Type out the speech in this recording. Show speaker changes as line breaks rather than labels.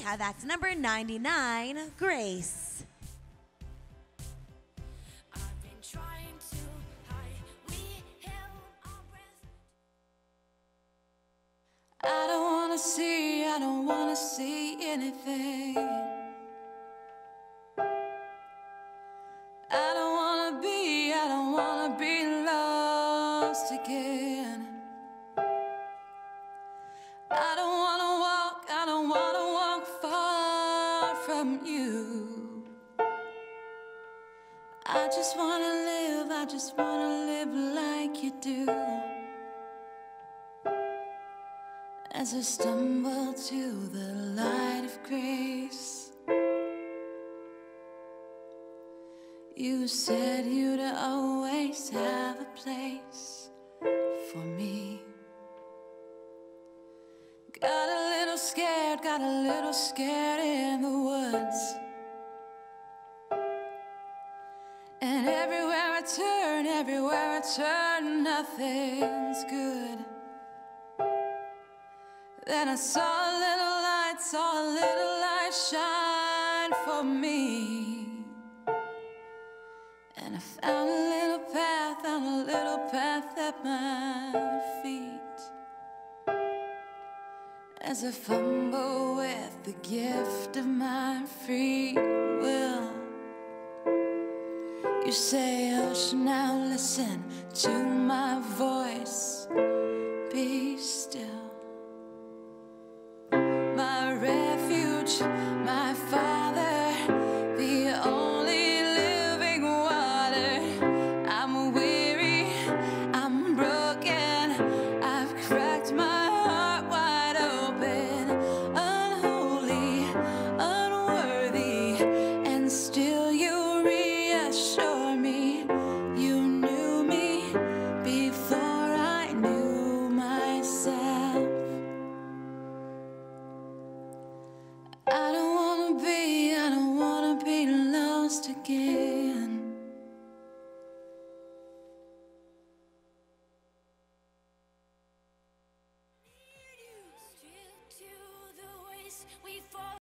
That's number 99, Grace.
I've been trying to hide. We held our breath. I don't wanna see anything. I don't wanna be lost again. I don't wanna walk far from you. I just wanna live like you do. As I stumble to the light of grace, you said you'd always have a place for me. Got a little scared in the woods. And everywhere I turn, nothing's good. Then I saw a little light shine for me. And I found a little path at my feet. As I fumble with the gift of my free will, you say, hush, now listen to my voice. Be still.